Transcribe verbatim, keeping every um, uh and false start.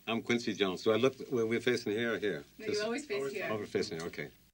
I'm Quincy Jones. Do I look, well, we're facing here or here? No, you always face here. Oh, we're facing here, okay.